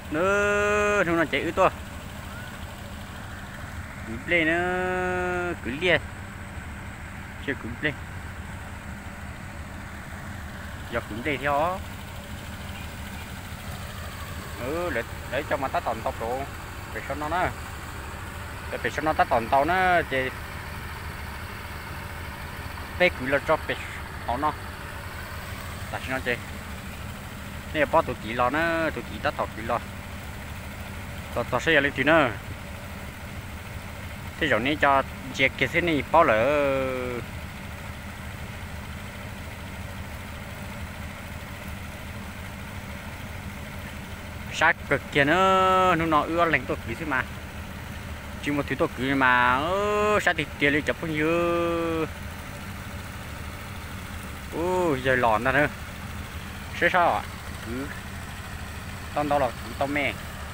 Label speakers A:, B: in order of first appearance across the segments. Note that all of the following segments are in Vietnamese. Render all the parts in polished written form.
A: nữa chúng nó chạy ư to lên nó cứ liền chưa cứ lên giờ cứ đi theo để cho mà ta toàn tàu rồi phải cho nó nữa phải cho nó ta toàn tàu nó thì bé cứ là cho bé họ nó là cho nó chơi này bao tụi chị lo nó tụi chị ta tàu chị lo tao sẽ lên tí nữa thế rồi này cho chị cái thế này bao lỡ sát cực kia nó ưa lạnh tôi kỹ mà chỉ một thứ tôi kỹ mà sát thì tiền đi chụp bao nhiêu giờ lòn ra nữa sao ạ cứ tao đâu là tao mẹ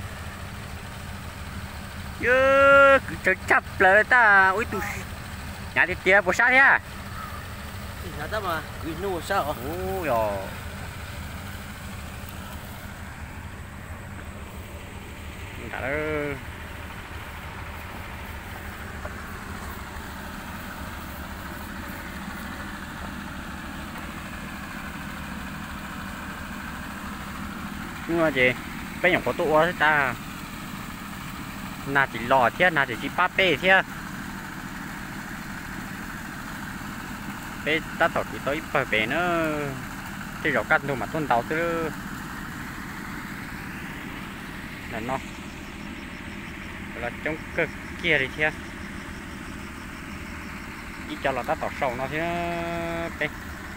A: cứ chập lại ta ui tụi nhà thì tiền bộ sao thế à
B: nhà ta mà cứ nô sao
A: ôi rồi cả đó nhưng mà gì bây giờ có tụ ta na chỉ lò thế na chỉ ba bê thế bê ta thổi thì tới bờ bể nữa thì rõ cắt thôi mà tuần tàu chứ là nó là trong cực kia đi thế đi cho là ta tỏ sầu nó thế bê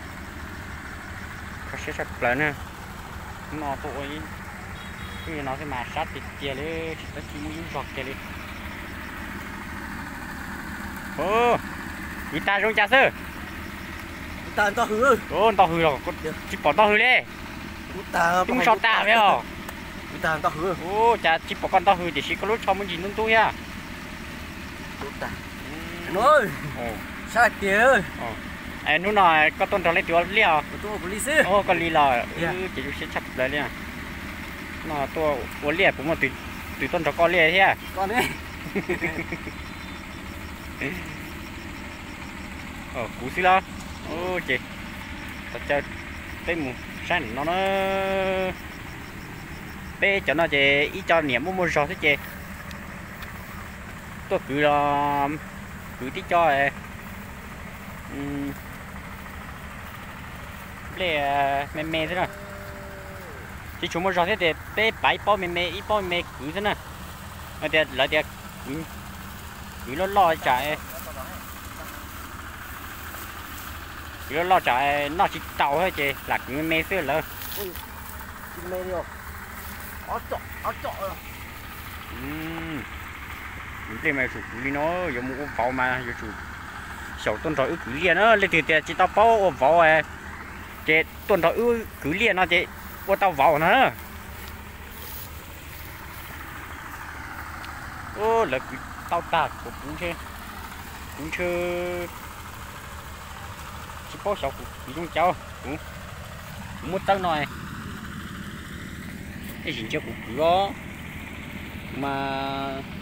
A: có sẽ sạch lớn nè nó tụi cái nó sẽ mà sát thịt kia đấy nó chỉ muốn giọt kia đi người ta trong trà sư
B: ta to hư
A: to hư rồi chỉ bỏ to hư đi
B: ta
A: chúng sao ta phải không
B: ta to hư
A: chả chỉ bỏ con to hư thì chỉ có lúc cho mình gì luôn tôi à
B: ta nói sao tiền
A: em nó nói có tuần trở lại tiểu liao
B: tôi có lý sư
A: có lý là chỉ sẽ chặt lại liền nó tôi uống liệt cũng một tùy tuần cho con liệt thế à
B: con đấy
A: cú xí lo chị thật chơi tới một sáng nó bé cho nó chị ý cho niệm mua rau thế chị tôi cứ tí cho lẹ mẹ thế nào chỉ chúng mua rau thế thì bé bảy bao mẹ ít bao mẹ cứ thế nào ở đây lại đây cứ lo chạy cứ lo chạy nó chỉ tàu thôi chị là cứ mẹ xưa lỡ
B: mẹ đi rồi ở trọ rồi
A: cái mẹ chủ đi nó giống một pháo mà giờ chủ sầu tuần rồi cứ liền nó lên từ tiền chỉ tao bao pháo chị tuần rồi cứ liền nó chị qua tao vào nữa là tao ta cũng chưa chỉ có sầu cũng trong cháu cũng muốn tăng nói cái gì chưa cũng có mà